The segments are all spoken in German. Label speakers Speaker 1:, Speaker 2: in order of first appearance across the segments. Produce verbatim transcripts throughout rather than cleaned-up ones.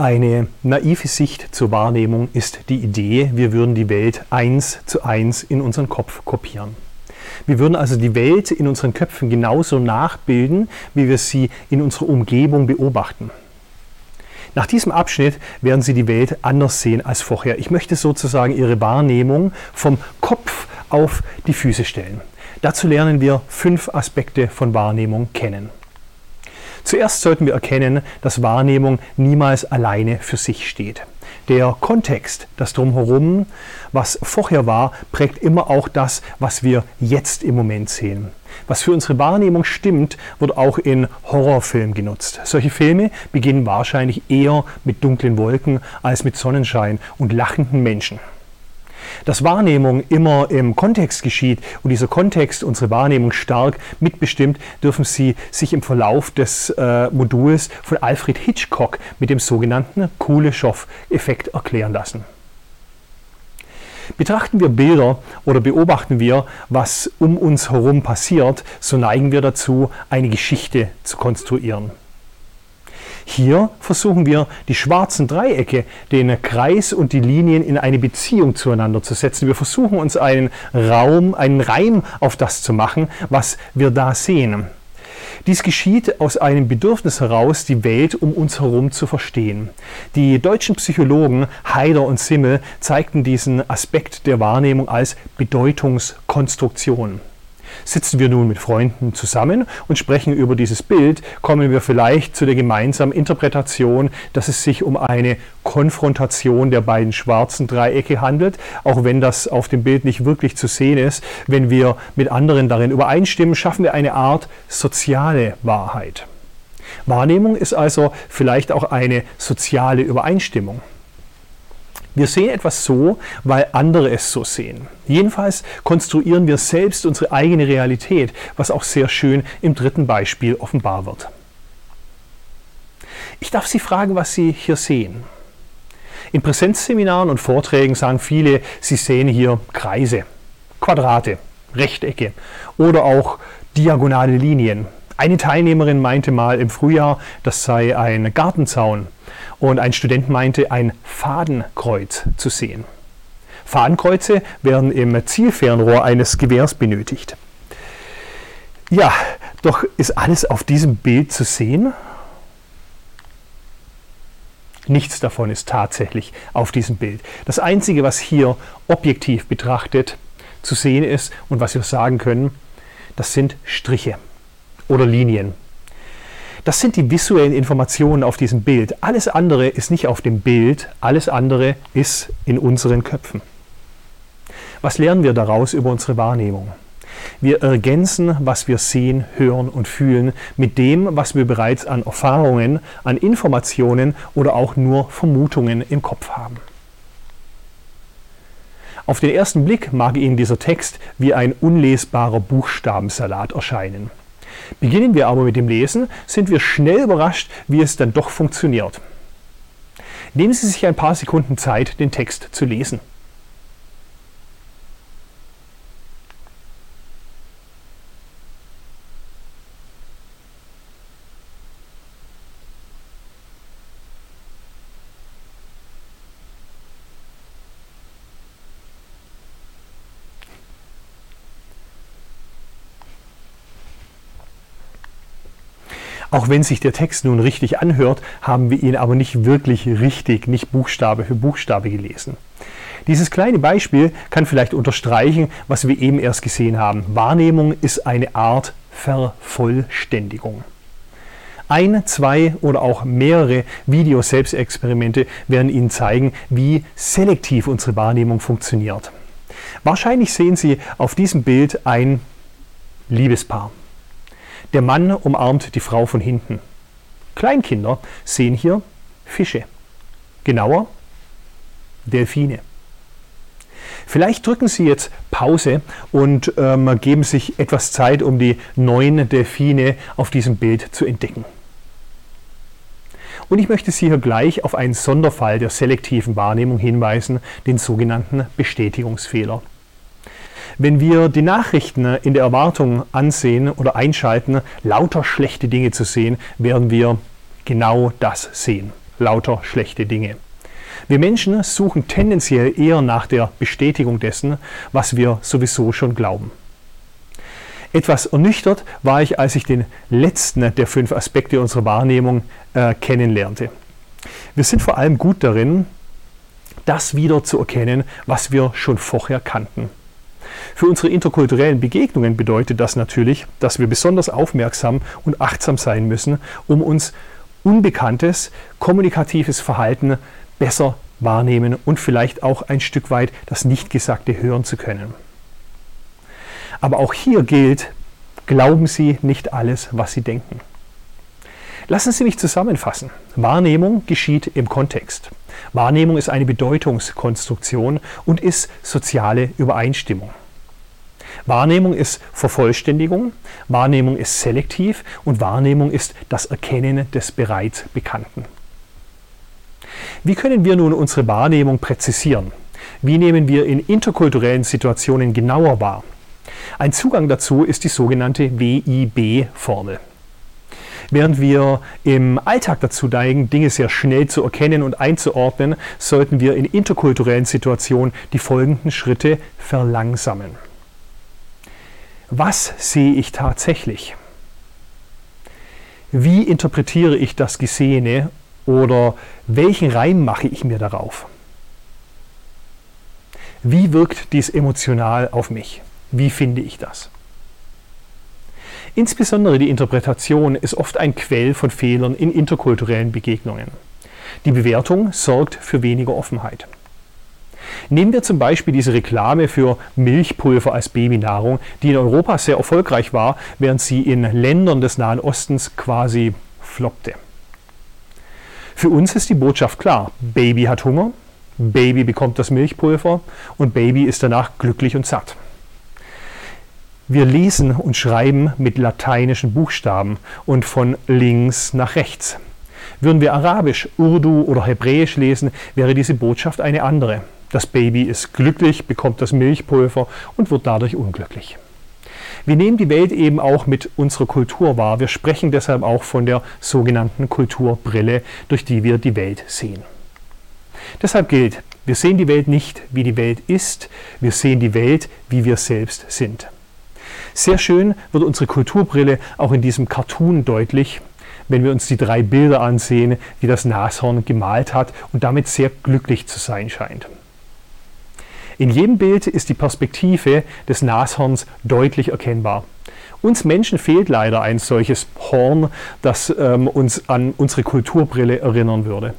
Speaker 1: Eine naive Sicht zur Wahrnehmung ist die Idee, wir würden die Welt eins zu eins in unseren Kopf kopieren. Wir würden also die Welt in unseren Köpfen genauso nachbilden, wie wir sie in unserer Umgebung beobachten. Nach diesem Abschnitt werden Sie die Welt anders sehen als vorher. Ich möchte sozusagen Ihre Wahrnehmung vom Kopf auf die Füße stellen. Dazu lernen wir fünf Aspekte von Wahrnehmung kennen. Zuerst sollten wir erkennen, dass Wahrnehmung niemals alleine für sich steht. Der Kontext, das Drumherum, was vorher war, prägt immer auch das, was wir jetzt im Moment sehen. Was für unsere Wahrnehmung stimmt, wird auch in Horrorfilmen genutzt. Solche Filme beginnen wahrscheinlich eher mit dunklen Wolken als mit Sonnenschein und lachenden Menschen. Dass Wahrnehmung immer im Kontext geschieht und dieser Kontext unsere Wahrnehmung stark mitbestimmt, dürfen Sie sich im Verlauf des äh, Moduls von Alfred Hitchcock mit dem sogenannten Kuleshov-Effekt erklären lassen. Betrachten wir Bilder oder beobachten wir, was um uns herum passiert, so neigen wir dazu, eine Geschichte zu konstruieren. Hier versuchen wir, die schwarzen Dreiecke, den Kreis und die Linien in eine Beziehung zueinander zu setzen. Wir versuchen uns einen Raum, einen Reim auf das zu machen, was wir da sehen. Dies geschieht aus einem Bedürfnis heraus, die Welt um uns herum zu verstehen. Die deutschen Psychologen Haider und Simmel zeigten diesen Aspekt der Wahrnehmung als Bedeutungskonstruktion. Sitzen wir nun mit Freunden zusammen und sprechen über dieses Bild, kommen wir vielleicht zu der gemeinsamen Interpretation, dass es sich um eine Konfrontation der beiden schwarzen Dreiecke handelt, auch wenn das auf dem Bild nicht wirklich zu sehen ist. Wenn wir mit anderen darin übereinstimmen, schaffen wir eine Art soziale Wahrheit. Wahrnehmung ist also vielleicht auch eine soziale Übereinstimmung. Wir sehen etwas so, weil andere es so sehen. Jedenfalls konstruieren wir selbst unsere eigene Realität, was auch sehr schön im dritten Beispiel offenbar wird. Ich darf Sie fragen, was Sie hier sehen. In Präsenzseminaren und Vorträgen sagen viele, sie sehen hier Kreise, Quadrate, Rechtecke oder auch diagonale Linien. Eine Teilnehmerin meinte mal im Frühjahr, das sei ein Gartenzaun. Und ein Student meinte, ein Fadenkreuz zu sehen. Fadenkreuze werden im Zielfernrohr eines Gewehrs benötigt. Ja, doch ist alles auf diesem Bild zu sehen? Nichts davon ist tatsächlich auf diesem Bild. Das Einzige, was hier objektiv betrachtet zu sehen ist und was wir sagen können, das sind Striche oder Linien. Das sind die visuellen Informationen auf diesem Bild. Alles andere ist nicht auf dem Bild, alles andere ist in unseren Köpfen. Was lernen wir daraus über unsere Wahrnehmung? Wir ergänzen, was wir sehen, hören und fühlen, mit dem, was wir bereits an Erfahrungen, an Informationen oder auch nur Vermutungen im Kopf haben. Auf den ersten Blick mag Ihnen dieser Text wie ein unlesbarer Buchstabensalat erscheinen. Beginnen wir aber mit dem Lesen, sind wir schnell überrascht, wie es dann doch funktioniert. Nehmen Sie sich ein paar Sekunden Zeit, den Text zu lesen. Auch wenn sich der Text nun richtig anhört, haben wir ihn aber nicht wirklich richtig, nicht Buchstabe für Buchstabe gelesen. Dieses kleine Beispiel kann vielleicht unterstreichen, was wir eben erst gesehen haben. Wahrnehmung ist eine Art Vervollständigung. Ein, zwei oder auch mehrere Video-Selbstexperimente werden Ihnen zeigen, wie selektiv unsere Wahrnehmung funktioniert. Wahrscheinlich sehen Sie auf diesem Bild ein Liebespaar. Der Mann umarmt die Frau von hinten. Kleinkinder sehen hier Fische. Genauer, Delfine. Vielleicht drücken Sie jetzt Pause und ähm, geben sich etwas Zeit, um die neuen Delfine auf diesem Bild zu entdecken. Und ich möchte Sie hier gleich auf einen Sonderfall der selektiven Wahrnehmung hinweisen, den sogenannten Bestätigungsfehler. Wenn wir die Nachrichten in der Erwartung ansehen oder einschalten, lauter schlechte Dinge zu sehen, werden wir genau das sehen. lauter schlechte Dinge. Wir Menschen suchen tendenziell eher nach der Bestätigung dessen, was wir sowieso schon glauben. Etwas ernüchtert war ich, als ich den letzten der fünf Aspekte unserer Wahrnehmung äh, kennenlernte. Wir sind vor allem gut darin, das wieder zu erkennen, was wir schon vorher kannten. Für unsere interkulturellen Begegnungen bedeutet das natürlich, dass wir besonders aufmerksam und achtsam sein müssen, um uns unbekanntes, kommunikatives Verhalten besser wahrnehmen und vielleicht auch ein Stück weit das Nichtgesagte hören zu können. Aber auch hier gilt, glauben Sie nicht alles, was Sie denken. Lassen Sie mich zusammenfassen. Wahrnehmung geschieht im Kontext. Wahrnehmung ist eine Bedeutungskonstruktion und ist soziale Übereinstimmung. Wahrnehmung ist Vervollständigung, Wahrnehmung ist selektiv und Wahrnehmung ist das Erkennen des bereits Bekannten. Wie können wir nun unsere Wahrnehmung präzisieren? Wie nehmen wir in interkulturellen Situationen genauer wahr? Ein Zugang dazu ist die sogenannte W I B-Formel. Während wir im Alltag dazu neigen, Dinge sehr schnell zu erkennen und einzuordnen, sollten wir in interkulturellen Situationen die folgenden Schritte verlangsamen. Was sehe ich tatsächlich? Wie interpretiere ich das Gesehene oder welchen Reim mache ich mir darauf? Wie wirkt dies emotional auf mich? Wie finde ich das? Insbesondere die Interpretation ist oft ein Quell von Fehlern in interkulturellen Begegnungen. Die Bewertung sorgt für weniger Offenheit. Nehmen wir zum Beispiel diese Reklame für Milchpulver als Babynahrung, die in Europa sehr erfolgreich war, während sie in Ländern des Nahen Ostens quasi floppte. Für uns ist die Botschaft klar: Baby hat Hunger, Baby bekommt das Milchpulver und Baby ist danach glücklich und satt. Wir lesen und schreiben mit lateinischen Buchstaben und von links nach rechts. Würden wir Arabisch, Urdu oder Hebräisch lesen, wäre diese Botschaft eine andere. Das Baby ist glücklich, bekommt das Milchpulver und wird dadurch unglücklich. Wir nehmen die Welt eben auch mit unserer Kultur wahr. Wir sprechen deshalb auch von der sogenannten Kulturbrille, durch die wir die Welt sehen. Deshalb gilt, wir sehen die Welt nicht, wie die Welt ist, wir sehen die Welt, wie wir selbst sind. Sehr schön wird unsere Kulturbrille auch in diesem Cartoon deutlich, wenn wir uns die drei Bilder ansehen, die das Nashorn gemalt hat und damit sehr glücklich zu sein scheint. In jedem Bild ist die Perspektive des Nashorns deutlich erkennbar. Uns Menschen fehlt leider ein solches Horn, das ähm, uns an unsere Kulturbrille erinnern würde.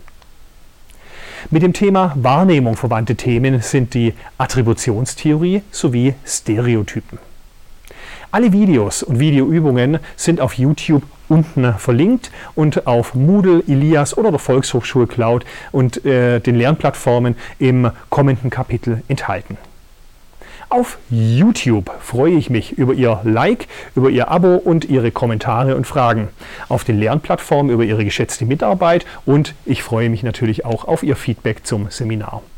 Speaker 1: Mit dem Thema Wahrnehmung verwandte Themen sind die Attributionstheorie sowie Stereotypen. Alle Videos und Videoübungen sind auf YouTube unten verlinkt und auf Moodle, Ilias oder der Volkshochschul Cloud und äh, den Lernplattformen im kommenden Kapitel enthalten. Auf YouTube freue ich mich über Ihr Like, über Ihr Abo und Ihre Kommentare und Fragen. Auf den Lernplattformen über Ihre geschätzte Mitarbeit und ich freue mich natürlich auch auf Ihr Feedback zum Seminar.